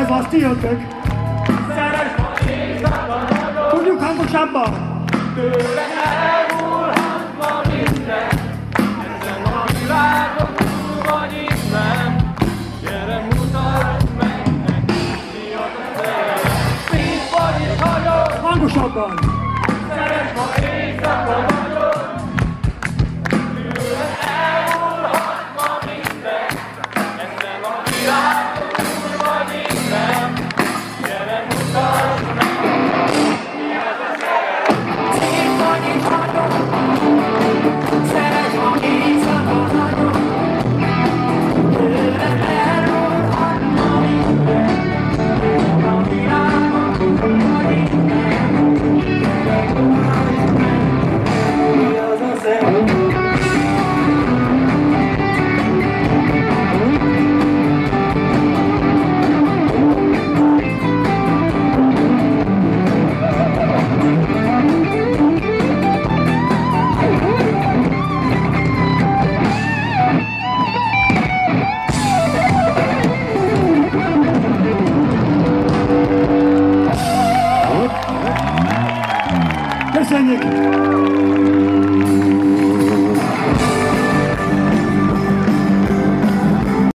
ez az, ti jöttök. Tudjuk hangosabban. Tőle elmúlhat ma minden, ezen a világon túl vagy innen. Gyere, mutasd meg neki, mi az a szerelem. Mit vagy is hagyod? Hangosabban. Szeres ma éjszaka vagyok. Tőle elmúlhat ma minden, ezen a világon túl vagy innen. Gyere, mutasd meg neki, mi az a szerelem. Szép vagy és hagyom, szeres ma éjszaka vagyok. Tőle elmúlhat ma minden, a világon túl vagy innen. Mi az a szerelem? Köszönjük!